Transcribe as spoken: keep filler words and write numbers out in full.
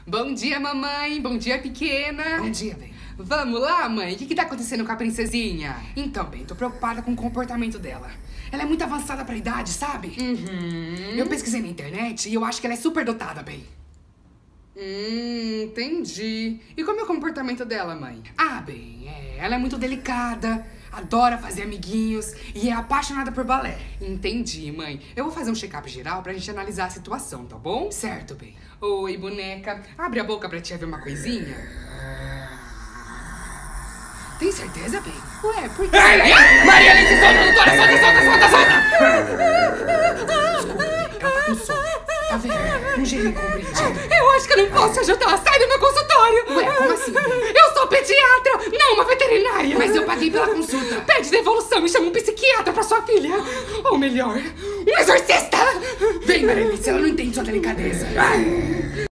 Bom dia, mamãe. Bom dia, pequena. Bom dia, bem. Vamos lá, mãe. O que que tá acontecendo com a princesinha? Então, bem, tô preocupada com o comportamento dela. Ela é muito avançada pra idade, sabe? Uhum. Eu pesquisei na internet e eu acho que ela é super dotada, bem. Hum, entendi. E como é o comportamento dela, mãe? Ah, bem, é, ela é muito delicada, adora fazer amiguinhos e é apaixonada por balé. Entendi, mãe. Eu vou fazer um check-up geral pra gente analisar a situação, tá bom? Certo, bem. Oi, boneca. Abre a boca pra tia ver uma coisinha. Tem certeza, bem? Ué, por quê? Ai, ai, ai. Maria, Alice, solta, doutora, solta, solta, solta, solta! Desculpa, bem, ela tá com sono. Tá vendo? Um gênio compreendido. Eu acho que eu não posso te ajudar. Sai do meu consultório. Ué, como assim, bem? Eu sou pediatra, não uma veterinária. Mas eu paguei pela consulta. Pede devolução e chama um psiquiatra pra sua filha. Ou melhor, um exorcista. Vem, Maria Alice, ela não entende sua delicadeza. Ai.